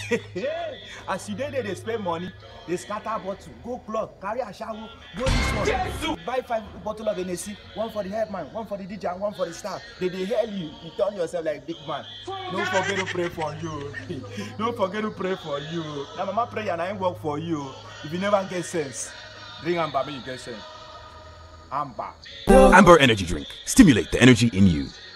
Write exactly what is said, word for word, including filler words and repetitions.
As you dey there, they spend money, they scatter bottle, go club, carry a shower, go this one, yes. Buy five bottle of N A C, one for the headman, one for the D J, and one for the staff. They they hail you, you turn yourself like big man. Don't forget to pray for you. Don't forget to pray for you. Now mama pray and I ain't work for you. If you never get sense, drink Amber, you get sense. Amber. Amber Energy Drink. Stimulate the energy in you.